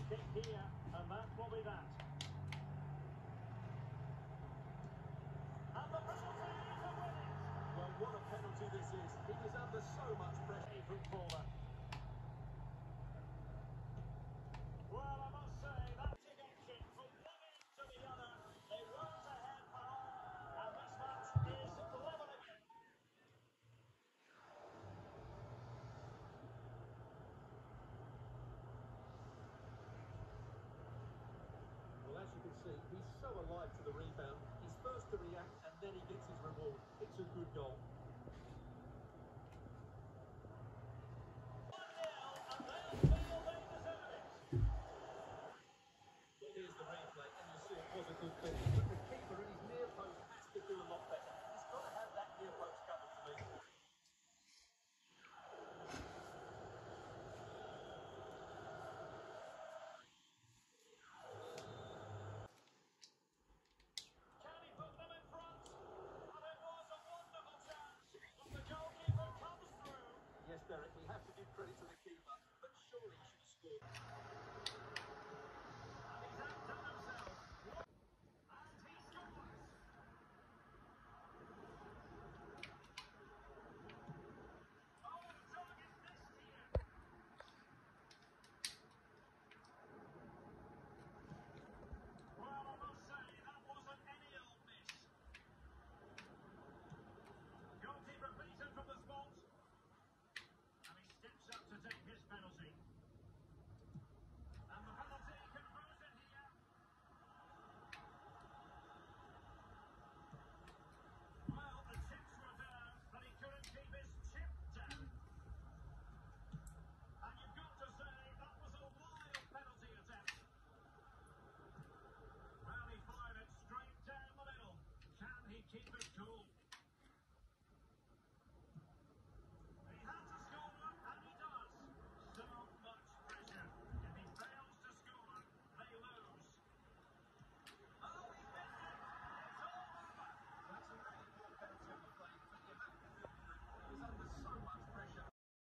kick here, and that will be that. And the penalty to win it. Well, what a penalty this is. He was under so much pressure. Footballer. Well, I must say, that's in action from one end to the other. They weren't ahead for long, and this match is level again. Well, as you can see, he's so alive to the rebound. He's first to react, and then he gets his reward. It's a good goal. Here's the replay, and you see it was a good finish. But the keeper and his near post has to do a lot better. He's got to have that near post covered for me. Can he put them in front? And it was a wonderful chance. But the goalkeeper comes through. Yes, Derek, we have to give credit to the keeper, but surely he should have scored. And he's outdone himself. And he scores. Oh, the target missed here. Well, I must say, that wasn't any old miss. Goalkeeper beaten from the spot. And he steps up to take his penalty. And the penalty converted here. Well, the chips were down, but he couldn't keep his chip down. And you've got to say, that was a wild penalty attempt. Well, he fired it straight down the middle. Can he keep it cool? He had to score, and he does. So much pressure. If he fails to score, they lose. Oh, he missed it. It's all over. That's a really poor penalty on the play, but you have to feel for him. He was under so much pressure.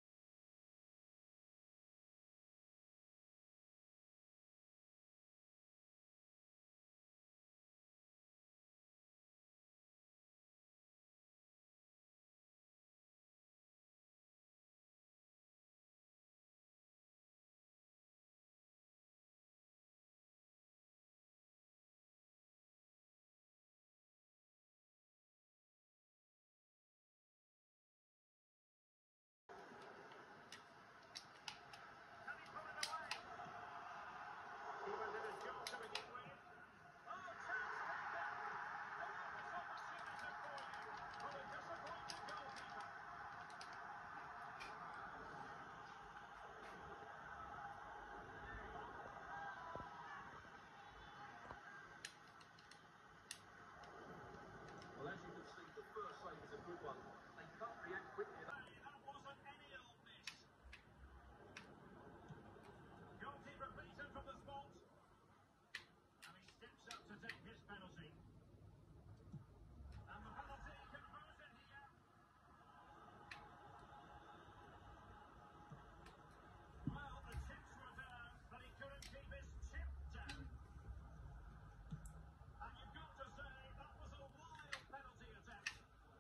Can he put it away? Keeper did his job to begin with. Oh, chance taken. Enormous opportunity for you. But a disappointing goalkeeper. Well, as you can see, the first save is a good one. They can't react quickly enough. Hey, that wasn't any old miss. Goalkeeper beaten from the spot. And he steps up to take his penalty. And the penalty converted here. Well, the chips were down, but he couldn't keep his chip down. And you've got to say, that was a wild penalty attempt.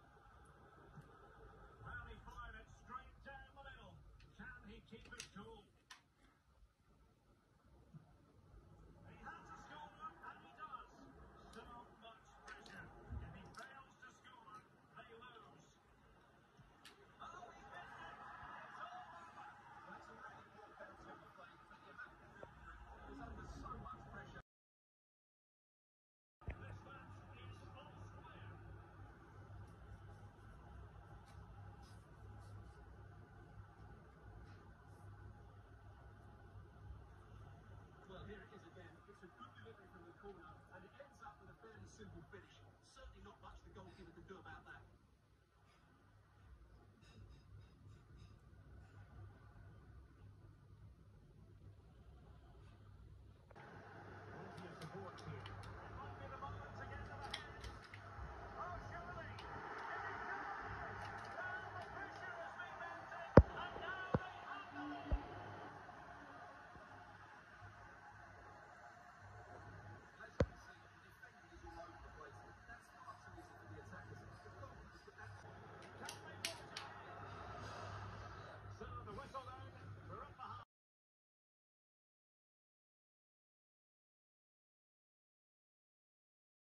Well, he fired it straight down the middle. Can he keep it cool? He had to score, and he does. So much pressure. If he fails to score, they lose. Oh, he missed it. It's all over. That's a really poor penalty on the play, but you have to feel for him. He was under so much pressure. This match is all square. Well, here it is again. It's a good delivery from the corner, and it ends up with a fairly simple finish. Certainly not much to